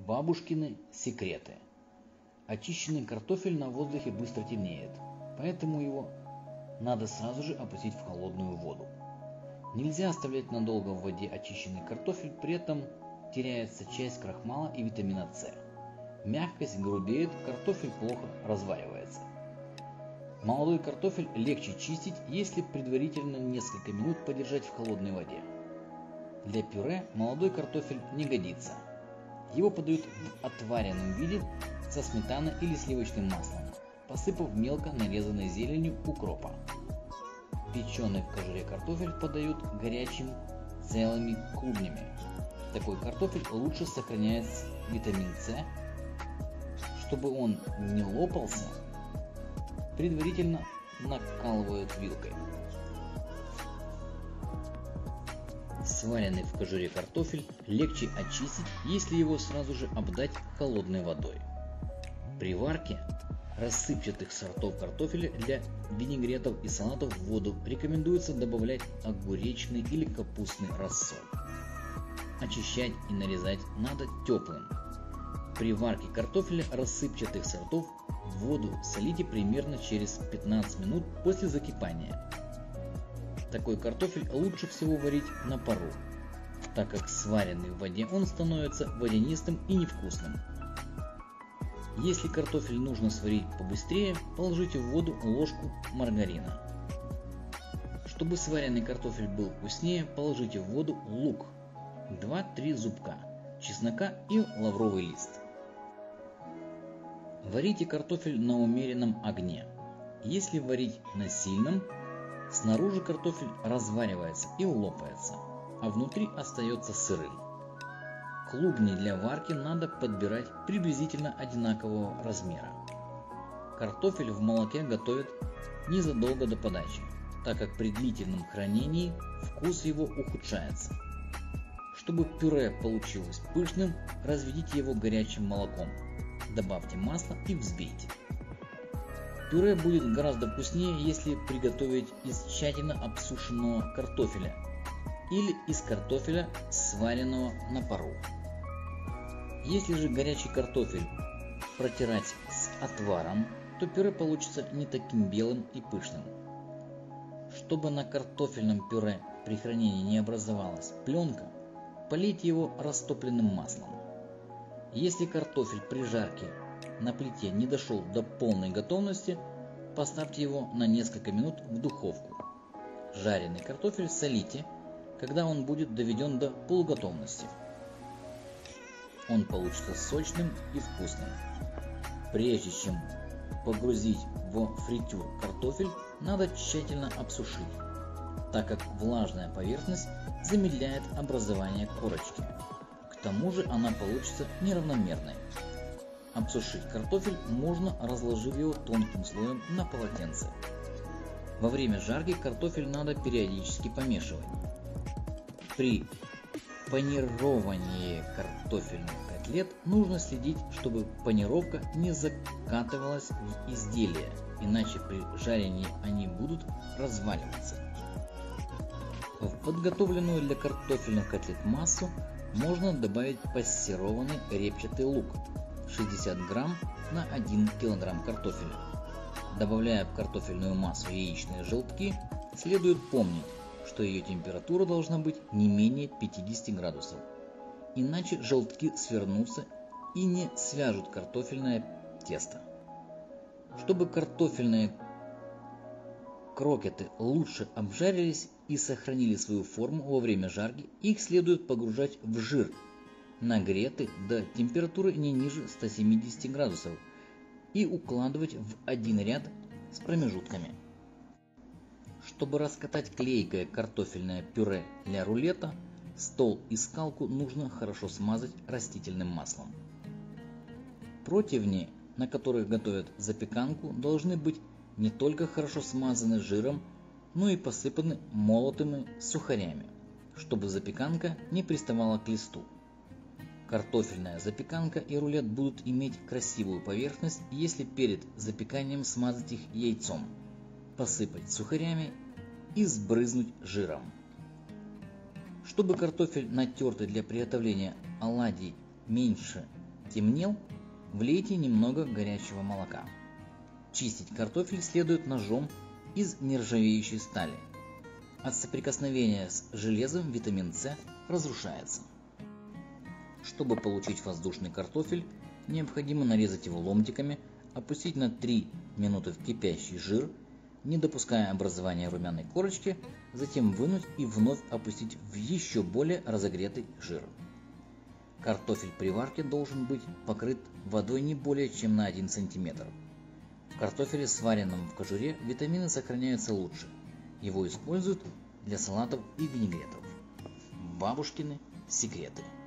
Бабушкины секреты. Очищенный картофель на воздухе быстро темнеет, поэтому его надо сразу же опустить в холодную воду. Нельзя оставлять надолго в воде очищенный картофель, при этом теряется часть крахмала и витамина С. Мягкость грубеет, картофель плохо разваривается. Молодой картофель легче чистить, если предварительно несколько минут подержать в холодной воде. Для пюре молодой картофель не годится. Его подают в отваренном виде со сметаной или сливочным маслом, посыпав мелко нарезанной зеленью укропа. Печеный в кожуре картофель подают горячим целыми клубнями. Такой картофель лучше сохраняет витамин С. Чтобы он не лопался, предварительно накалывают вилкой. Сваренный в кожуре картофель легче очистить, если его сразу же обдать холодной водой. При варке рассыпчатых сортов картофеля для винегретов и салатов в воду рекомендуется добавлять огуречный или капустный рассол. Очищать и нарезать надо теплым. При варке картофеля рассыпчатых сортов в воду солите примерно через 15 минут после закипания. Такой картофель лучше всего варить на пару, так как сваренный в воде он становится водянистым и невкусным. Если картофель нужно сварить побыстрее, положите в воду ложку маргарина. Чтобы сваренный картофель был вкуснее, положите в воду лук, 2-3 зубка, чеснока и лавровый лист. Варите картофель на умеренном огне. Если варить на сильном, снаружи картофель разваривается и лопается, а внутри остается сырым. Клубни для варки надо подбирать приблизительно одинакового размера. Картофель в молоке готовят незадолго до подачи, так как при длительном хранении вкус его ухудшается. Чтобы пюре получилось пышным, разведите его горячим молоком, добавьте масло и взбейте. Пюре будет гораздо вкуснее, если приготовить из тщательно обсушенного картофеля или из картофеля, сваренного на пару. Если же горячий картофель протирать с отваром, то пюре получится не таким белым и пышным. Чтобы на картофельном пюре при хранении не образовалась пленка, полейте его растопленным маслом. Если картофель при жарке на плите не дошел до полной готовности, поставьте его на несколько минут в духовку. Жареный картофель солите, когда он будет доведен до полуготовности. Он получится сочным и вкусным. Прежде чем погрузить в фритюр картофель, надо тщательно обсушить, так как влажная поверхность замедляет образование корочки. К тому же она получится неравномерной. Обсушить картофель можно, разложив его тонким слоем на полотенце. Во время жарки картофель надо периодически помешивать. При панировании картофельных котлет нужно следить, чтобы панировка не закатывалась в изделие, иначе при жарении они будут разваливаться. В подготовленную для картофельных котлет массу можно добавить пассерованный репчатый лук 60 грамм на 1 кг картофеля. Добавляя в картофельную массу яичные желтки, следует помнить, что ее температура должна быть не менее 50 градусов, иначе желтки свернутся и не свяжут картофельное тесто. Чтобы картофельные крокеты лучше обжарились и сохранили свою форму во время жарки, их следует погружать в жир, нагретый до температуры не ниже 170 градусов, и укладывать в один ряд с промежутками. Чтобы раскатать клейкое картофельное пюре для рулета, стол и скалку нужно хорошо смазать растительным маслом. Противни, на которых готовят запеканку, должны быть не только хорошо смазаны жиром, но и посыпаны молотыми сухарями, чтобы запеканка не приставала к листу. Картофельная запеканка и рулет будут иметь красивую поверхность, если перед запеканием смазать их яйцом, посыпать сухарями и сбрызнуть жиром. Чтобы картофель, натертый для приготовления оладий, меньше Темнел? Влейте немного горячего молока. Чистить картофель следует ножом из нержавеющей стали. От соприкосновения с железом витамин С разрушается. Чтобы получить воздушный картофель, необходимо нарезать его ломтиками, опустить на 3 минуты в кипящий жир, не допуская образования румяной корочки, затем вынуть и вновь опустить в еще более разогретый жир. Картофель при варке должен быть покрыт водой не более чем на 1 см. В картофеле, сваренном в кожуре, витамины сохраняются лучше. Его используют для салатов и винегретов. Бабушкины секреты.